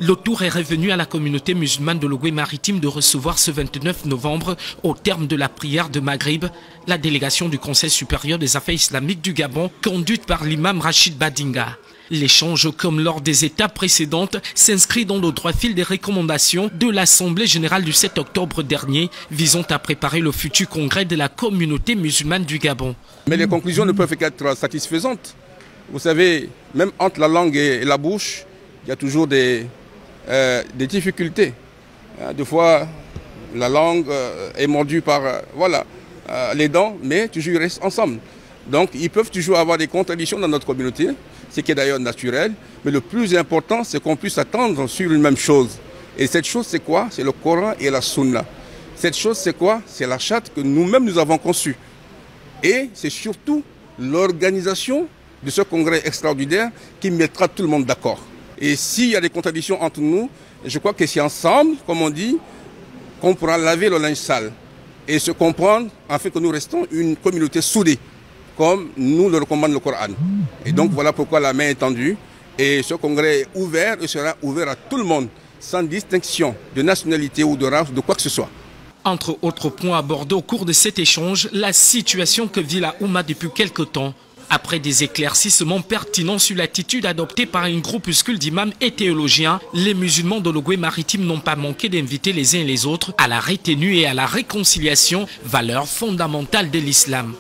Le tour est revenu à la communauté musulmane de l'Ogooué maritime de recevoir ce 29 novembre, au terme de la prière de Maghrib, la délégation du Conseil supérieur des affaires islamiques du Gabon, conduite par l'imam Rachid Badinga. L'échange, comme lors des étapes précédentes, s'inscrit dans le droit fil des recommandations de l'Assemblée générale du 7 octobre dernier, visant à préparer le futur congrès de la communauté musulmane du Gabon. Mais les conclusions ne peuvent qu'être satisfaisantes. Vous savez, même entre la langue et la bouche, il y a toujours des difficultés. Des fois, la langue est mordue par les dents, mais toujours ils restent ensemble. Donc, ils peuvent toujours avoir des contradictions dans notre communauté, ce qui est d'ailleurs naturel. Mais le plus important, c'est qu'on puisse attendre sur une même chose. Et cette chose, c'est quoi? C'est le Coran et la Sunna. Cette chose, c'est quoi? C'est la charte que nous-mêmes nous avons conçue. Et c'est surtout l'organisation de ce congrès extraordinaire qui mettra tout le monde d'accord. Et s'il y a des contradictions entre nous, je crois que c'est ensemble, comme on dit, qu'on pourra laver le linge sale et se comprendre afin que nous restons une communauté soudée, comme nous le recommande le Coran. Et donc voilà pourquoi la main est tendue. Et ce congrès est ouvert et sera ouvert à tout le monde, sans distinction de nationalité ou de race, de quoi que ce soit. Entre autres points abordés au cours de cet échange, la situation que vit la Oumma depuis quelque temps. Après des éclaircissements pertinents sur l'attitude adoptée par un groupuscule d'imams et théologiens, les musulmans de l'Ogooué maritime n'ont pas manqué d'inviter les uns et les autres à la retenue et à la réconciliation, valeur fondamentale de l'islam.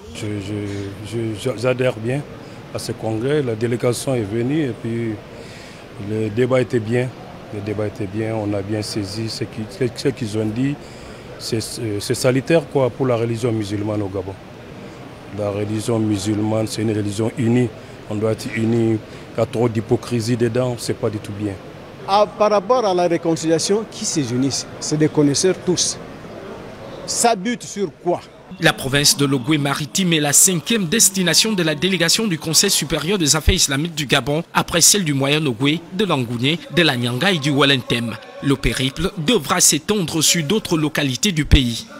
J'adhère bien à ce congrès. La délégation est venue et puis le débat était bien. Le débat était bien, on a bien saisi ce qu'ils ont dit. C'est salutaire pour la religion musulmane au Gabon. La religion musulmane, c'est une religion unie. On doit être unis. Il y a trop d'hypocrisie dedans, c'est pas du tout bien. Par rapport à la réconciliation, qui se unissent? C'est des connaisseurs tous. Ça bute sur quoi? La province de l'Ogooué maritime est la 5e destination de la délégation du Conseil supérieur des affaires islamiques du Gabon, après celle du Moyen-Ogooué, de l'Angouné, de la Nyanga et du Walentem. Le périple devra s'étendre sur d'autres localités du pays.